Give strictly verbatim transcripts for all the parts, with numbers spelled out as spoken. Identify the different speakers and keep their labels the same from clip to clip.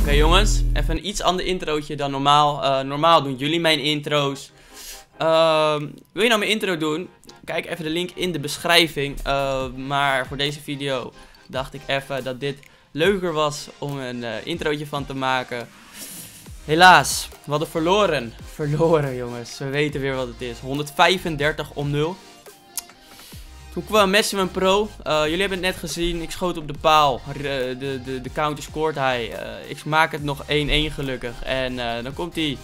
Speaker 1: okay, jongens, even een iets ander introotje dan normaal. Uh, normaal doen jullie mijn intro's. Uh, wil je nou mijn intro doen? Kijk even de link in de beschrijving. Uh, maar voor deze video dacht ik even dat dit leuker was om een uh, introotje van te maken. Helaas, we hadden verloren. Verloren, jongens. We weten weer wat het is. honderdvijfendertig om nul. Toen kwam Maximum Pro. Uh, jullie hebben het net gezien. Ik schoot op de paal. Uh, de, de, de counter scoort hij. Uh, ik maak het nog één één gelukkig. En uh, dan komt hij.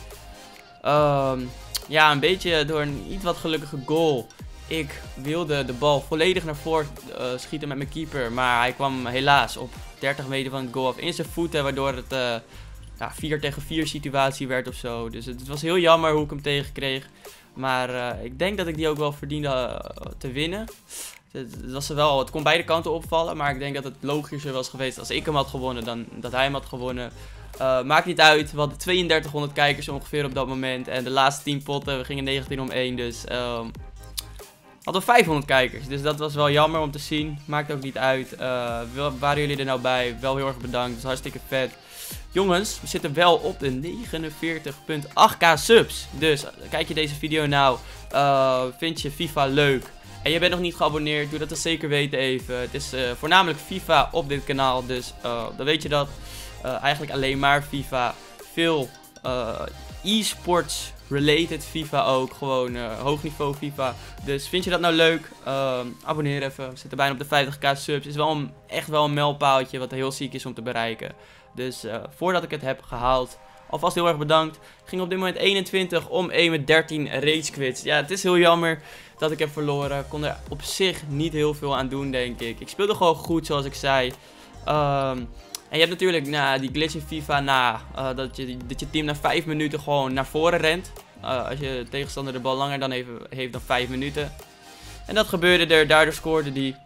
Speaker 1: Uh, ja, een beetje door een iets wat gelukkige goal. Ik wilde de bal volledig naar voren uh, schieten met mijn keeper. Maar hij kwam helaas op dertig meter van het goal af in zijn voeten. Waardoor het uh, ja, vier tegen vier situatie werd of zo. Dus het, het was heel jammer hoe ik hem tegenkreeg. Maar uh, ik denk dat ik die ook wel verdiende uh, te winnen. Het, het, was wel, het kon beide kanten opvallen. Maar ik denk dat het logischer was geweest als ik hem had gewonnen dan dat hij hem had gewonnen. Uh, maakt niet uit. We hadden tweeëndertighonderd kijkers ongeveer op dat moment. En de laatste tien potten, we gingen negentien om één. Dus uh, hadden we vijfhonderd kijkers. Dus dat was wel jammer om te zien. Maakt ook niet uit. Uh, waren jullie er nou bij? Wel heel erg bedankt. Dat is hartstikke vet. Jongens, we zitten wel op de negenenveertig komma acht k subs. Dus kijk je deze video nou, uh, vind je FIFA leuk en je bent nog niet geabonneerd, doe dat dan zeker weten even. Het is uh, voornamelijk FIFA op dit kanaal, dus uh, dan weet je dat. Uh, eigenlijk alleen maar FIFA. Veel uh, e-sports related FIFA ook, gewoon uh, hoog niveau FIFA. Dus vind je dat nou leuk, uh, abonneer even. We zitten bijna op de vijftig k subs. Het is wel een, echt wel een mijlpaaltje wat heel ziek is om te bereiken. Dus uh, voordat ik het heb gehaald, alvast heel erg bedankt. Ik ging op dit moment eenentwintig om één met dertien rage quits. Ja, het is heel jammer dat ik heb verloren. Ik kon er op zich niet heel veel aan doen, denk ik. Ik speelde gewoon goed, zoals ik zei. Um, en je hebt natuurlijk nou, die glitch in FIFA na uh, dat, je, dat je team na vijf minuten gewoon naar voren rent. Uh, als je tegenstander de bal langer dan heeft, heeft dan vijf minuten. En dat gebeurde er, daardoor scoorde die.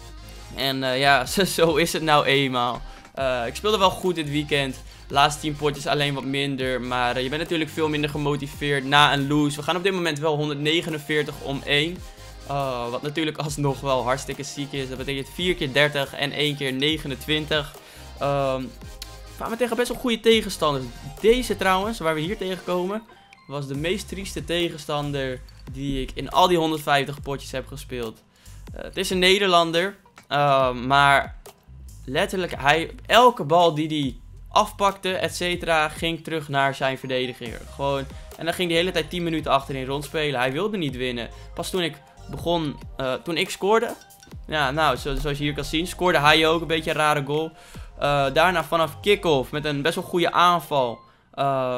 Speaker 1: En uh, ja, zo is het nou eenmaal. Uh, ik speelde wel goed dit weekend. De laatste tien potjes alleen wat minder. Maar uh, je bent natuurlijk veel minder gemotiveerd na een lose. We gaan op dit moment wel honderdnegenenveertig om één. Uh, wat natuurlijk alsnog wel hartstikke ziek is. Dat betekent vier keer dertig en één keer negenentwintig. Uh, we kwamen tegen best wel goede tegenstanders. Deze trouwens, waar we hier tegenkomen, was de meest trieste tegenstander die ik in al die honderdvijftig potjes heb gespeeld. Uh, het is een Nederlander. Uh, maar... letterlijk, hij, elke bal die hij afpakte, et cetera, ging terug naar zijn verdediger. Gewoon, en dan ging hij de hele tijd tien minuten achterin rondspelen. Hij wilde niet winnen. Pas toen ik begon, uh, toen ik scoorde, ja, nou, zo, zoals je hier kan zien, scoorde hij ook een beetje een rare goal. Uh, daarna vanaf kick-off met een best wel goede aanval. Uh,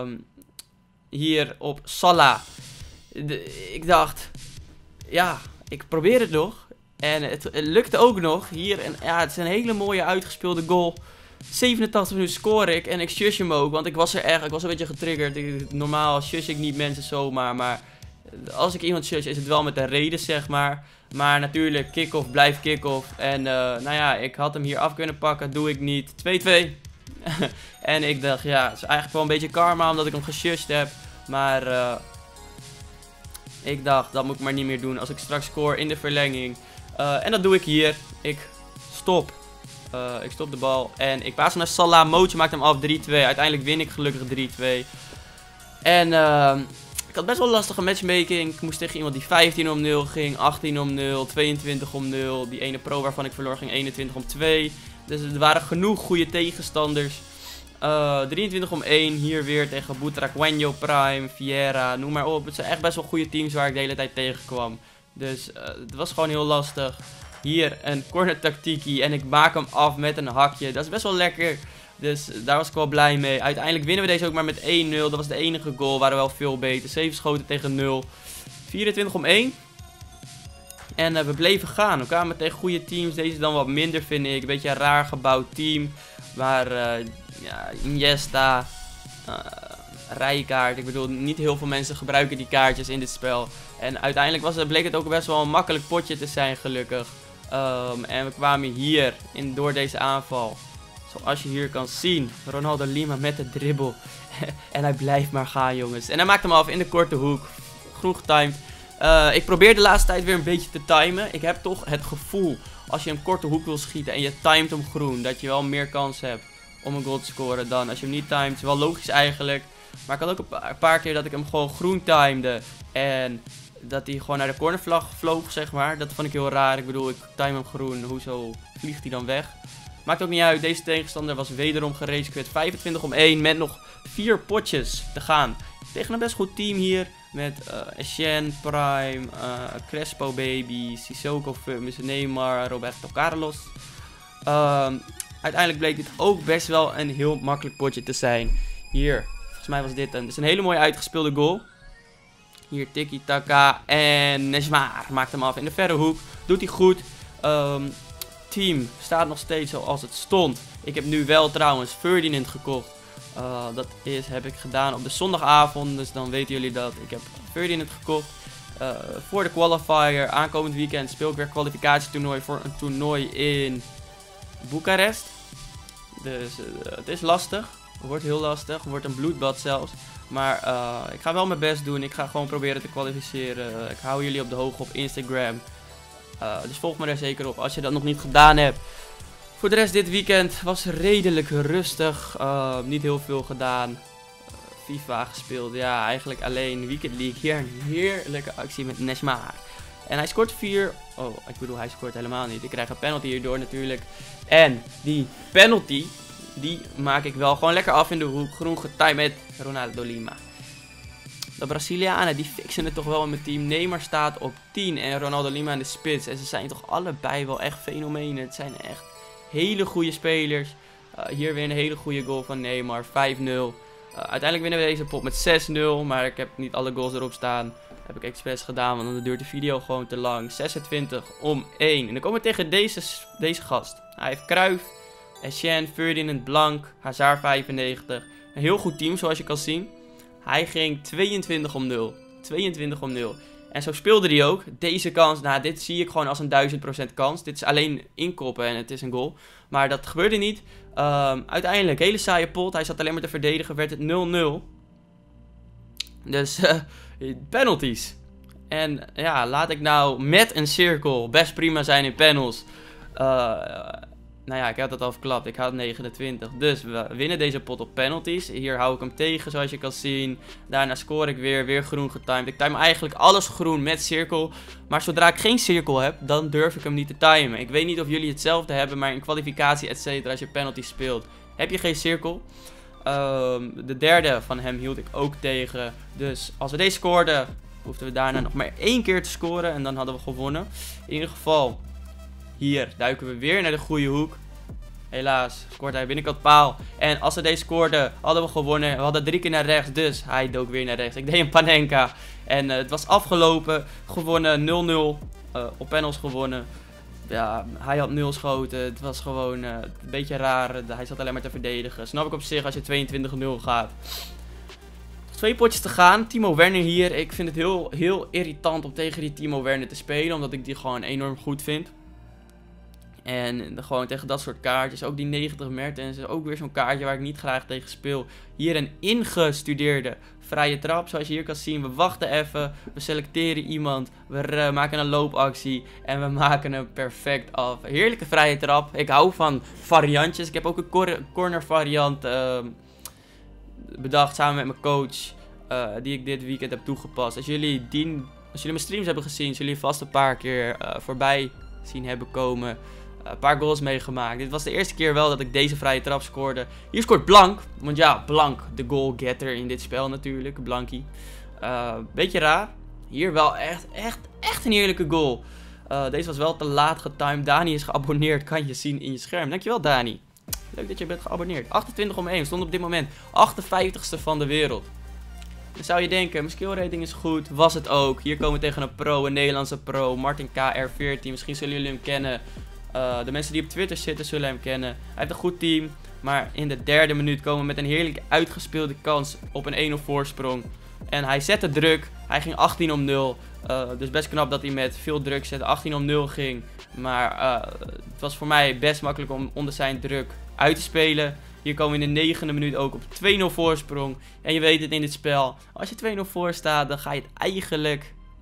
Speaker 1: hier op Salah. De, ik dacht, ja, ik probeer het nog. En het, het lukte ook nog. Hier, en ja, het is een hele mooie uitgespeelde goal. zevenentachtig minuten score ik. En ik shush hem ook. Want ik was er echt, ik was een beetje getriggerd. Ik, normaal shush ik niet mensen zomaar. Maar als ik iemand shush, is het wel met een reden, zeg maar. Maar natuurlijk, kick-off blijft kick-off. En uh, nou ja, ik had hem hier af kunnen pakken. Doe ik niet. twee twee. En ik dacht, ja, het is eigenlijk wel een beetje karma. Omdat ik hem geshushed heb. Maar uh, ik dacht, dat moet ik maar niet meer doen. Als ik straks score in de verlenging. Uh, en dat doe ik hier. Ik stop. Uh, ik stop de bal. En ik paas hem naar Salah. Mootje maakt hem af. drie twee. Uiteindelijk win ik gelukkig drie twee. En uh, ik had best wel een lastige matchmaking. Ik moest tegen iemand die vijftien om nul ging. achttien om nul. tweeëntwintig om nul. Die ene pro waarvan ik verloor ging eenentwintig om twee. Dus er waren genoeg goede tegenstanders. Uh, drieëntwintig om één. Hier weer tegen Butragueño, Prime, Vieira. Noem maar op. Het zijn echt best wel goede teams waar ik de hele tijd tegenkwam. Dus uh, het was gewoon heel lastig. Hier een corner tactiekie en ik maak hem af met een hakje. Dat is best wel lekker. Dus uh, daar was ik wel blij mee. Uiteindelijk winnen we deze ook maar met één nul. Dat was de enige goal. We waren wel veel beter. zeven schoten tegen nul. vierentwintig om één. En uh, we bleven gaan. We kwamen tegen goede teams. Deze dan wat minder, vind ik. Een beetje een raar gebouwd team. Maar uh, ja, Iniesta... Uh, rijkaart. Ik bedoel, niet heel veel mensen gebruiken die kaartjes in dit spel. En uiteindelijk was het, bleek het ook best wel een makkelijk potje te zijn, gelukkig. Um, en we kwamen hier in, door deze aanval. Zoals je hier kan zien. Ronaldo Lima met de dribbel. En hij blijft maar gaan, jongens. En hij maakt hem af in de korte hoek. Groen getimed. Uh, ik probeer de laatste tijd weer een beetje te timen. Ik heb toch het gevoel, als je een korte hoek wil schieten en je timet hem groen, dat je wel meer kans hebt om een goal te scoren dan als je hem niet timed. Het is wel logisch eigenlijk. Maar ik had ook een paar, een paar keer dat ik hem gewoon groen timede. En dat hij gewoon naar de cornervlag vloog, zeg maar. Dat vond ik heel raar. Ik bedoel, ik time hem groen. Hoezo vliegt hij dan weg? Maakt ook niet uit. Deze tegenstander was wederom geragequit. vijfentwintig om één met nog vier potjes te gaan. Tegen een best goed team hier. Met uh, Essien, Prime, uh, Crespo Baby, Sissoko, Fumus, Neymar, Roberto Carlos. Um, uiteindelijk bleek dit ook best wel een heel makkelijk potje te zijn. Hier, volgens mij was dit een, dus een hele mooie uitgespeelde goal. Hier Tiki Taka en Neymar maakt hem af in de verre hoek. Doet hij goed. Um, team staat nog steeds zoals het stond. Ik heb nu wel trouwens Ferdinand gekocht. Uh, dat is, heb ik gedaan op de zondagavond. Dus dan weten jullie dat. Ik heb Ferdinand gekocht. Uh, voor de qualifier. Aankomend weekend speel ik weer kwalificatietoernooi voor een toernooi in Boekarest. Dus uh, het is lastig. Het wordt heel lastig. Het wordt een bloedbad zelfs. Maar uh, ik ga wel mijn best doen. Ik ga gewoon proberen te kwalificeren. Uh, ik hou jullie op de hoogte op Instagram. Uh, dus volg me daar zeker op als je dat nog niet gedaan hebt. Voor de rest dit weekend was redelijk rustig. Uh, niet heel veel gedaan. Uh, FIFA gespeeld. Ja, eigenlijk alleen Weekend League. Hier een heerlijke actie met Neymar. En hij scoort vier. Oh, ik bedoel, hij scoort helemaal niet. Ik krijg een penalty hierdoor natuurlijk. En die penalty, die maak ik wel gewoon lekker af in de hoek. Groen getimed met Ronaldo Lima. De Brazilianen, die fixen het toch wel in mijn team. Neymar staat op tien en Ronaldo Lima in de spits. En ze zijn toch allebei wel echt fenomenen. Het zijn echt hele goede spelers. Uh, hier weer een hele goede goal van Neymar. vijf nul. Uh, uiteindelijk winnen we deze pot met zes nul. Maar ik heb niet alle goals erop staan. Heb ik expres gedaan, want dan duurt de video gewoon te lang. zesentwintig om één. En dan komen we tegen deze, deze gast. Hij heeft Cruyff, Essien, Ferdinand, Blanc, Hazard vijfennegentig. Een heel goed team zoals je kan zien. Hij ging tweeëntwintig om nul. tweeëntwintig om nul. En zo speelde hij ook. Deze kans, nou dit zie ik gewoon als een duizend procent kans. Dit is alleen inkoppen en het is een goal. Maar dat gebeurde niet. Um, uiteindelijk, hele saaie pot. Hij zat alleen maar te verdedigen, werd het nul nul. Dus, uh, penalties. En ja, laat ik nou met een cirkel best prima zijn in panels. Uh, nou ja, ik had het al verklapt. Ik had negenentwintig. Dus we winnen deze pot op penalties. Hier hou ik hem tegen, zoals je kan zien. Daarna score ik weer, weer groen getimed. Ik time eigenlijk alles groen met cirkel. Maar zodra ik geen cirkel heb, dan durf ik hem niet te timen. Ik weet niet of jullie hetzelfde hebben, maar in kwalificatie, et cetera, als je penalties speelt, heb je geen cirkel. Um, de derde van hem hield ik ook tegen. Dus als we deze scoorden, hoefden we daarna nog maar één keer te scoren. En dan hadden we gewonnen. In ieder geval, hier duiken we weer naar de goede hoek. Helaas scoort hij binnenkant paal. En als we deze scoorden, hadden we gewonnen. We hadden drie keer naar rechts, dus hij dook weer naar rechts. Ik deed een Panenka. En uh, het was afgelopen. Gewonnen nul nul. Uh, op panels gewonnen. Ja, hij had nul schoten. Het was gewoon uh, een beetje raar. Hij zat alleen maar te verdedigen. Snap ik op zich als je tweeëntwintig nul gaat. Twee potjes te gaan. Timo Werner hier. Ik vind het heel, heel irritant om tegen die Timo Werner te spelen. Omdat ik die gewoon enorm goed vind. En gewoon tegen dat soort kaartjes. Ook die negentig Mertens is ook weer zo'n kaartje waar ik niet graag tegen speel. Hier een ingestudeerde vrije trap. Zoals je hier kan zien. We wachten even. We selecteren iemand. We uh, maken een loopactie. En we maken hem perfect af. Heerlijke vrije trap. Ik hou van variantjes. Ik heb ook een cor corner variant uh, bedacht samen met mijn coach. Uh, die ik dit weekend heb toegepast. Als jullie, die, als jullie mijn streams hebben gezien. Zullen jullie vast een paar keer uh, voorbij zien hebben komen. Een paar goals meegemaakt. Dit was de eerste keer wel dat ik deze vrije trap scoorde. Hier scoort Blanc. Want ja, Blanc, de goalgetter in dit spel natuurlijk. Blankie. Uh, beetje raar. Hier wel echt, echt, echt een heerlijke goal. Uh, deze was wel te laat getimed. Dani is geabonneerd. Kan je zien in je scherm. Dankjewel Dani. Leuk dat je bent geabonneerd. achtentwintig om één. Stond op dit moment achtenvijftigste van de wereld. Dan zou je denken, mijn skill rating is goed. Was het ook. Hier komen we tegen een pro. Een Nederlandse pro. Martin K R veertien. Misschien zullen jullie hem kennen. Uh, de mensen die op Twitter zitten zullen hem kennen. Hij heeft een goed team. Maar in de derde minuut komen we met een heerlijk uitgespeelde kans op een één nul voorsprong. En hij zette druk. Hij ging achttien om nul. Uh, dus best knap dat hij met veel druk zette. achttien om nul ging. Maar uh, het was voor mij best makkelijk om onder zijn druk uit te spelen. Hier komen we in de negende minuut ook op twee nul voorsprong. En je weet het in dit spel. Als je twee nul voor staat, dan ga je het eigenlijk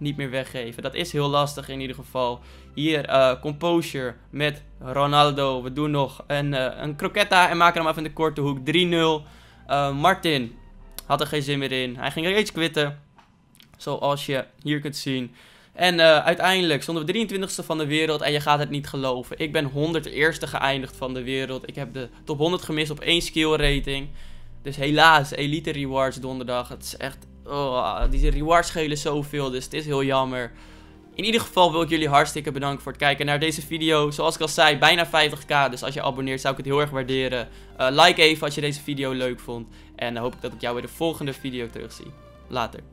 Speaker 1: niet meer weggeven. Dat is heel lastig in ieder geval. Hier, uh, Composure met Ronaldo. We doen nog een, uh, een croquetta en maken hem even in de korte hoek. drie nul. Uh, Martin had er geen zin meer in. Hij ging rage quitten. Zoals je hier kunt zien. En uh, uiteindelijk stonden we drieëntwintigste van de wereld. En je gaat het niet geloven. Ik ben honderdste geëindigd van de wereld. Ik heb de top honderd gemist op één skill rating. Dus helaas, Elite Rewards donderdag. Het is echt... Oh, die rewards schelen zoveel. Dus het is heel jammer. In ieder geval wil ik jullie hartstikke bedanken voor het kijken naar deze video. Zoals ik al zei, bijna vijftig k. Dus als je abonneert zou ik het heel erg waarderen. Uh, like even als je deze video leuk vond. En dan hoop ik dat ik jou bij de volgende video terugzie. Later.